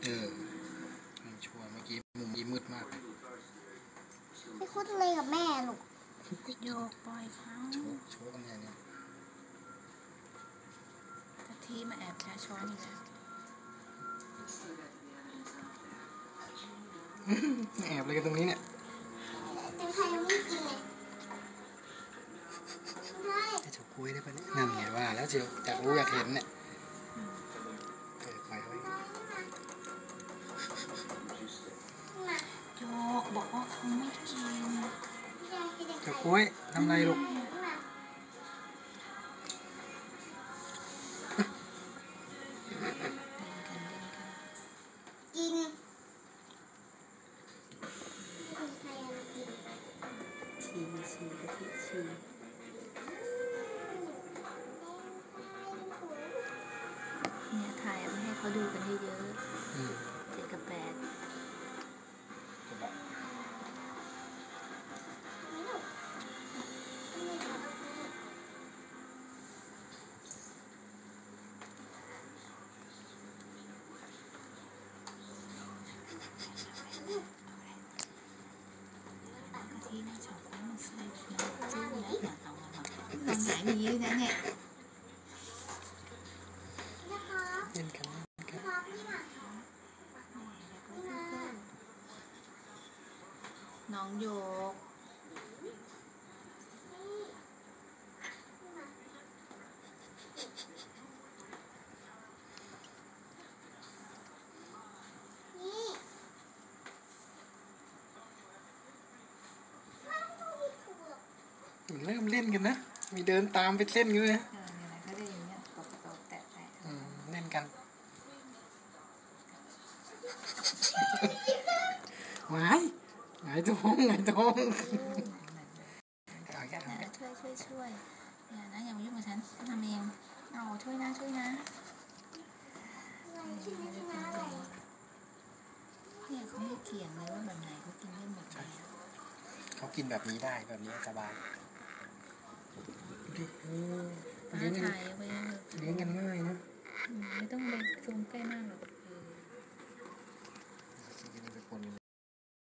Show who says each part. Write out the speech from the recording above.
Speaker 1: ชัวร์เมื่อกี้มุมนี้มืดมากเลย
Speaker 2: ไม่คุ้นเลยกับแม่ลูก
Speaker 3: โยกปล่อยเขา
Speaker 1: โชว์กันเนี่ย
Speaker 3: ตะทีมาแอบแค่ช้อนอีกแล้ว
Speaker 1: แอบเลยกันตรงนี้เนี่ย
Speaker 2: เป็นใครไม่กินเลย
Speaker 1: จะเฉาก๊วยได้ปะเนี่ยนั่นไงว่าแล้วเจียวอยากรู้อยากเห็นเนี่ยเปิดไฟไว้
Speaker 3: โยกบอกว่าเขาไม่กิน
Speaker 1: เฉาก๊วยทำไรลูก
Speaker 2: กิน
Speaker 3: ชีกะทิชีเนี่ยถ่ายมาให้เขาดูกันเยอะๆ7 กับ 8ที่น่าชอบมันใส่ชื่อแล้วอย่าเอามาไหนมีเยอะนะเนี่ย
Speaker 1: เล่นกัน
Speaker 3: น้องโยก
Speaker 1: เริ่มเล่นกันนะมีเดินตามไปเล่นกันเลย
Speaker 3: ก็ได้อย่างเงี้ยตบแตะ
Speaker 1: เล่นกันหงายท้อง
Speaker 3: ช่วยอย่านะอย่ามายุ่งกับฉันทำเองเอาช่วยนะเนี่ยเขาไม่เกี่ยงเลยว่าแบบไหนเขากินได้หมดเลย
Speaker 1: เขากินแบบนี้ได้แบบนี้สบาย
Speaker 3: ถ่ายไป